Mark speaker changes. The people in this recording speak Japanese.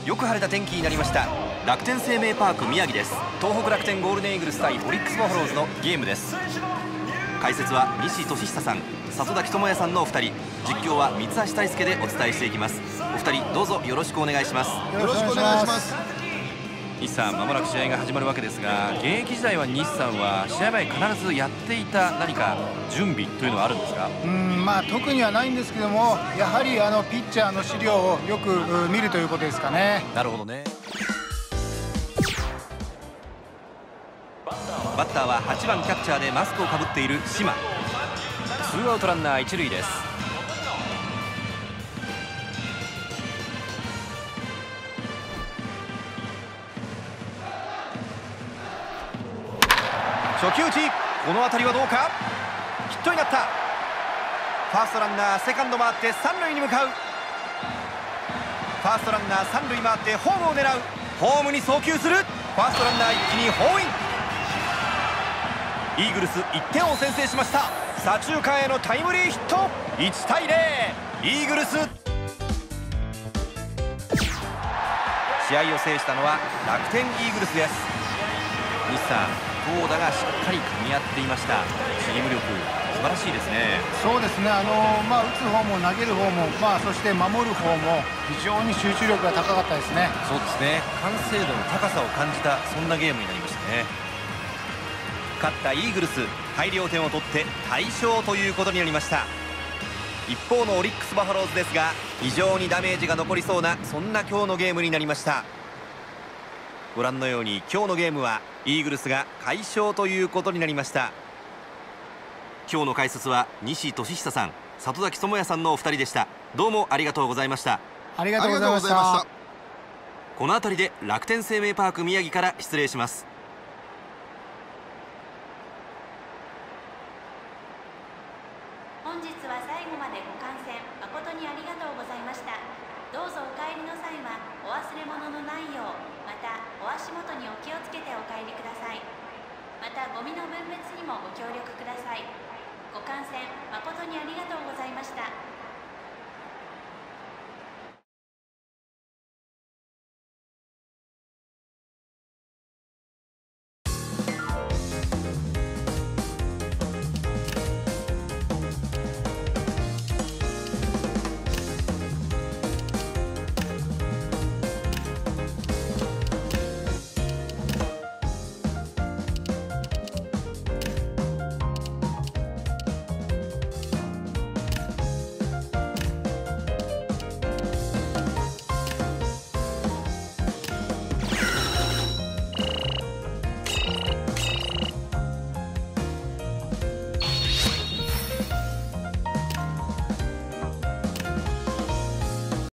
Speaker 1: よく晴れた天気になりました。楽天生命パーク宮城です。東北楽天ゴールデンイーグルス対オリックスバファローズのゲームです。解説は西俊久さん、里崎智也さんのお二人、実況は三橋大輔でお伝えしていきます。お二人どうぞよろしくお願いします。
Speaker 2: よろしくお願いします。
Speaker 1: 西さん、まもなく試合が始まるわけですが、現役時代は西さんは試合前必ずやっていた何か準備というのはあるんですか？
Speaker 2: 特にはないんですけども、やはりピッチャーの資料をよく見るということですかね。
Speaker 1: なるほどね。バッターは8番キャッチャーでマスクをかぶっている島。ツーアウトランナー一塁です。初球打ち、この当たりはどうか。ヒットになった。ファーストランナーセカンド回って三塁に向かう。ファーストランナー三塁回ってホームを狙う。ホームに送球する。ファーストランナー一気にホームイン。イーグルス1点を先制しました。左中間へのタイムリーヒット。1対0、イーグルス。試合を制したのは楽天イーグルスです。西さん、投打がしっかり噛み合っていました。チーム力素晴らしいですね。
Speaker 2: そうですね、打つ方も投げる方も、そして守る方も非常に集中力が高かったですね。
Speaker 1: そうですね、完成度の高さを感じた、そんなゲームになりましたね。勝ったイーグルス、大量点を取って大勝ということになりました。一方のオリックスバファローズですが、非常にダメージが残りそうな、そんな今日のゲームになりました。ご覧のように今日のゲームはイーグルスが快勝ということになりました。今日の解説は西俊久さん、里崎智也さんのお二人でした。どうもありがとうございました。
Speaker 2: ありがとうございました。
Speaker 1: この辺りで楽天生命パーク宮城から失礼します。
Speaker 3: 本日は最後までご観戦誠にありがとうございました。どうぞお帰りの際はお忘れ物のないよう、またお足元にお気をつけてお帰りください。またゴミの分別にもご協力ください。ご観戦誠にありがとうございました。